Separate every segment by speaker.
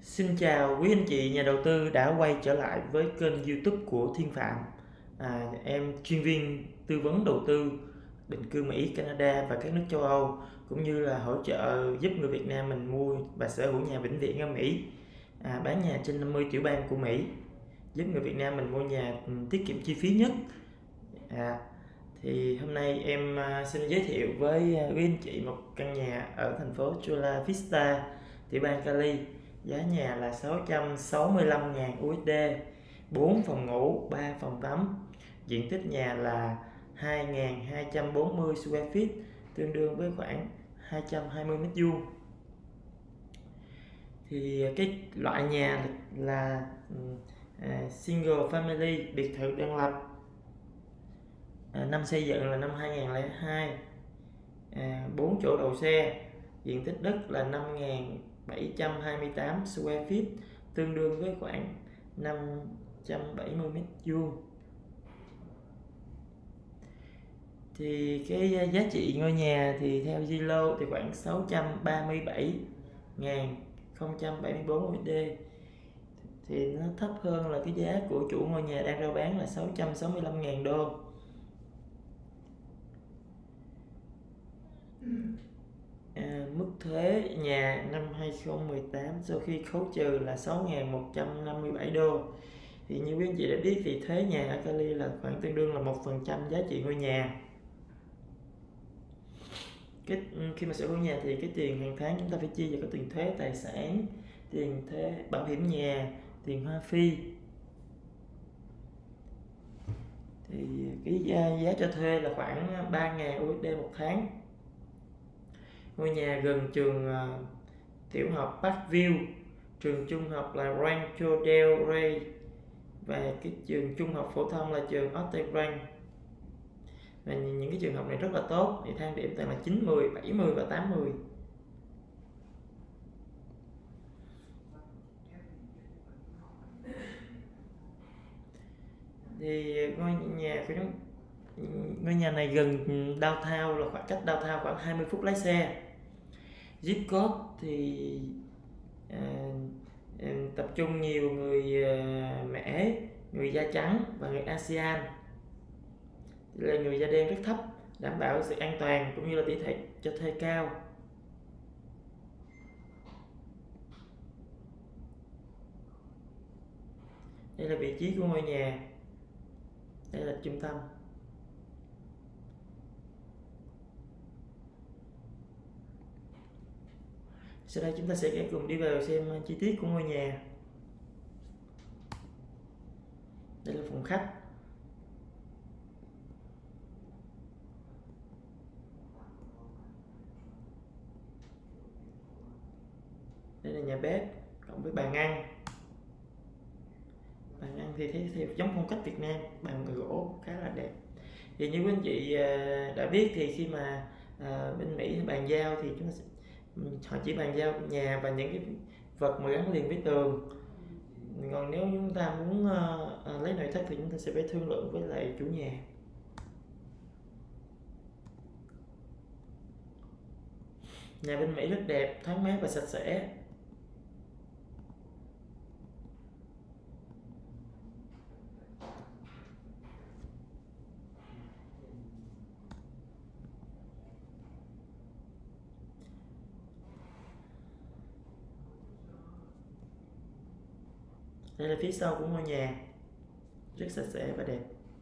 Speaker 1: Xin chào quý anh chị nhà đầu tư đã quay trở lại với kênh YouTube của Thiên Phạm. Em chuyên viên tư vấn đầu tư định cư Mỹ, Canada và các nước châu Âu, cũng như là hỗ trợ giúp người Việt Nam mình mua và sở hữu nhà vĩnh viễn ở Mỹ, bán nhà trên 50 tiểu bang của Mỹ, giúp người Việt Nam mình mua nhà tiết kiệm chi phí nhất. Thì hôm nay em xin giới thiệu với quý anh chị một căn nhà ở thành phố Chula Vista, tiểu bang Cali. Giá nhà là 665.000 USD, 4 phòng ngủ, 3 phòng tắm. Diện tích nhà là 2.240 square feet, tương đương với khoảng 220 mét vuông. Thì cái loại nhà là single family, biệt thự đơn lập. Năm xây dựng là năm 2002, 4 chỗ đậu xe. Diện tích đất là 5.728 square feet, tương đương với khoảng 570 mét vuông. Thì cái giá trị ngôi nhà thì theo Zillow thì khoảng 637.074 USD, thì nó thấp hơn là cái giá của chủ ngôi nhà đang rao bán là 665.000 đô. Mức thuế nhà năm 2018 sau khi khấu trừ là 6.157 đô. Thì như quý anh chị đã biết thì thuế nhà ở Cali là khoảng tương đương là 1% giá trị ngôi nhà. Khi mà sở hữu nhà thì cái tiền hàng tháng chúng ta phải chia vào cái tiền thuế tài sản, tiền thuế bảo hiểm nhà, tiền hoa phi. Thì cái giá cho thuê là khoảng 3.000 USD một tháng. Ngôi nhà gần trường tiểu học Parkview, trường trung học là Rancho del Rey và cái trường trung học phổ thông là trường Otterbrand. Và những cái trường học này rất là tốt, thì thang điểm toàn là 9, 10, 70 và 80. Thì ngôi nhà này gần downtown, là khoảng cách downtown khoảng 20 phút lái xe. Zip code thì tập trung nhiều người Mễ, người da trắng và người ASEAN. Là người da đen rất thấp, đảm bảo sự an toàn cũng như là tỷ lệ cho thuê cao. Đây là vị trí của ngôi nhà, đây là trung tâm. Sau đây chúng ta sẽ cùng đi vào xem chi tiết của ngôi nhà. Đây là phòng khách. Đây là nhà bếp cộng với bàn ăn. Bàn ăn thì thấy theo giống phong cách Việt Nam, bàn gỗ khá là đẹp. Thì như quý anh chị đã biết thì khi mà bên Mỹ bàn giao thì họ chỉ bàn giao nhà và những cái vật mà gắn liền với tường. Còn nếu chúng ta muốn lấy nội thất thì chúng ta sẽ phải thương lượng với lại chủ nhà. Nhà bên Mỹ rất đẹp, thoáng mát và sạch sẽ. Đây là phía sau của ngôi nhà, rất sạch sẽ và đẹp.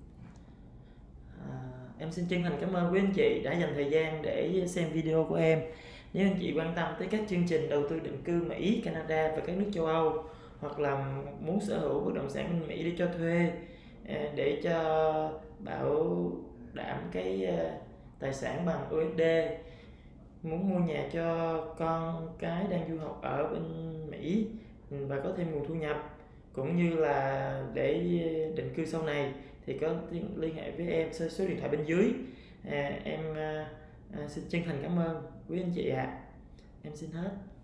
Speaker 1: Em xin chân thành cảm ơn quý anh chị đã dành thời gian để xem video của em. Nếu anh chị quan tâm tới các chương trình đầu tư định cư Mỹ, Canada và các nước châu Âu, hoặc là muốn sở hữu bất động sản bên Mỹ để cho thuê, để cho bảo đảm cái tài sản bằng USD, muốn mua nhà cho con cái đang du học ở bên Mỹ và có thêm nguồn thu nhập, cũng như là để định cư sau này, thì có liên hệ với em số điện thoại bên dưới. Em xin chân thành cảm ơn quý anh chị ạ. Em xin hết.